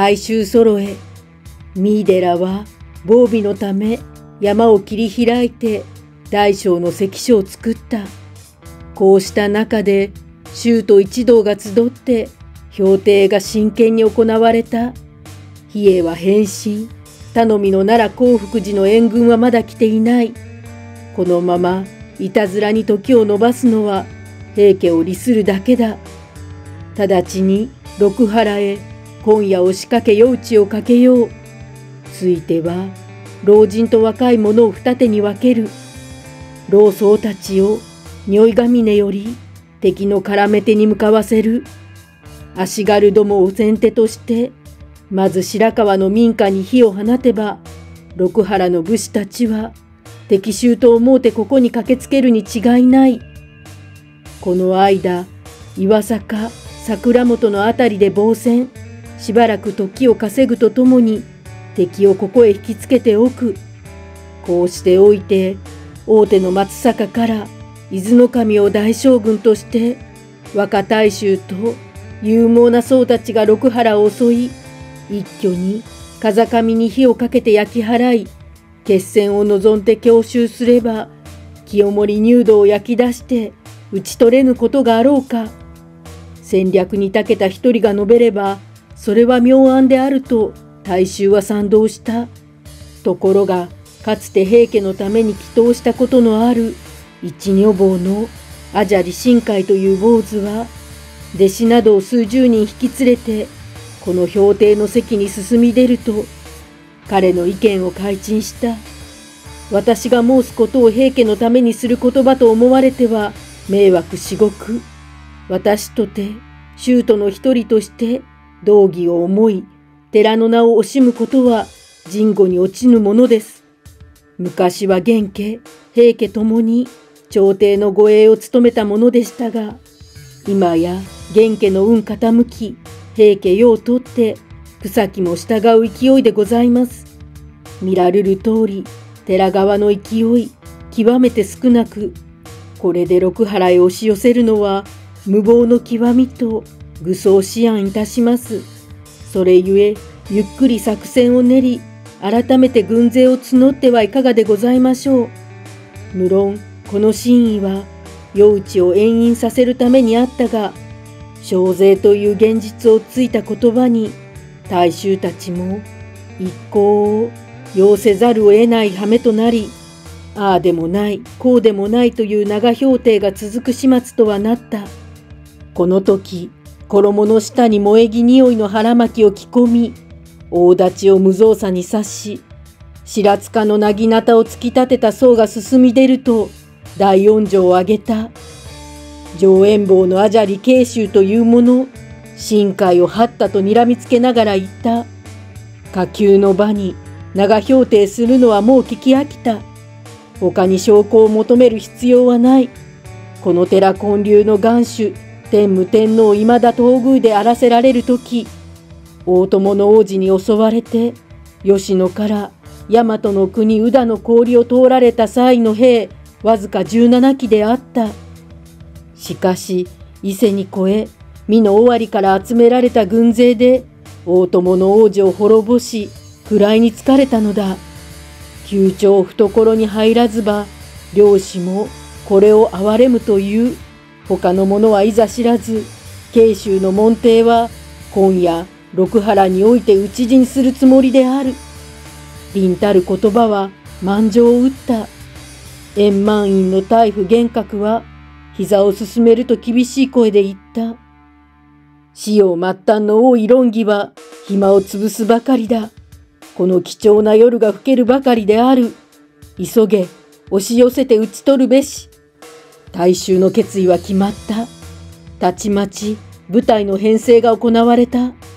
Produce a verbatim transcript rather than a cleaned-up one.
大衆揃え、ミイデラは防備のため山を切り開いて大小の関所を作った。こうした中で衆と一同が集って評定が真剣に行われた。比叡は返信。頼みの奈良興福寺の援軍はまだ来ていない。このままいたずらに時を延ばすのは平家を利するだけだ。直ちに六原へ今夜押しかけ夜討ちをかけよう。ついては老人と若い者を二手に分ける。老僧たちを如意ヶ峰より敵の絡め手に向かわせる。足軽どもを先手としてまず白河の民家に火を放てば、六原の武士たちは敵衆と思うてここに駆けつけるに違いない。この間岩坂桜本のあたりで防戦、しばらく時を稼ぐとともに敵をここへ引きつけておく。こうしておいて大手の松坂から伊豆守を大将軍として若大衆と勇猛な僧たちが六原を襲い、一挙に風上に火をかけて焼き払い、決戦を望んで強襲すれば清盛入道を焼き出して討ち取れぬことがあろうか。戦略に長けた一人が述べればそれは妙案であると大衆は賛同した。ところがかつて平家のために祈祷したことのある一女房の阿闍梨新海という坊主は弟子などを数十人引き連れてこの評定の席に進み出ると彼の意見を開陳した。私が申すことを平家のためにする言葉と思われては迷惑至極。私とて宗徒の一人として道義を思い寺の名を惜しむことは人語に落ちぬものです。昔は元家平家ともに朝廷の護衛を務めたものでしたが、今や元家の運傾き平家世を取って草木も従う勢いでございます。見られる通り寺側の勢い極めて少なく、これで六原へ押し寄せるのは無謀の極みと愚僧思案いたします。それゆえゆっくり作戦を練り改めて軍勢を募ってはいかがでございましょう。無論この真意は夜討ちを延々させるためにあったが、小勢という現実をついた言葉に大衆たちも一向を要せざるを得ない羽目となり、ああでもないこうでもないという長評定が続く始末とはなった。この時衣の下に萌え木匂いの腹巻きを着込み、大太刀を無造作に刺し、白塚の薙刀を突き立てた僧が進み出ると大音情を上げた。上縁坊の阿闍梨慶州という者、深海を張ったと睨みつけながら言った。下級の場に長評定するのはもう聞き飽きた。他に証拠を求める必要はない。この寺建立の元首天武天皇今田東宮であらせられる時、大友の王子に襲われて吉野から大和の国宇田の氷を通られた際の兵わずかじゅうななきであった。しかし伊勢に越え美の尾張から集められた軍勢で大友の王子を滅ぼし位につかれたのだ。宮長懐に入らずば領主もこれを憐れむという。他の者はいざ知らず、慶州の門弟は今夜六原において討ち死にするつもりである。凛たる言葉は満場を打った。円満院の大夫玄覚は膝を進めると厳しい声で言った。死を末端の多い論議は暇を潰すばかりだ。この貴重な夜が更けるばかりである。急げ、押し寄せて討ち取るべし。大衆の決意は決まった。たちまち部隊の編成が行われた。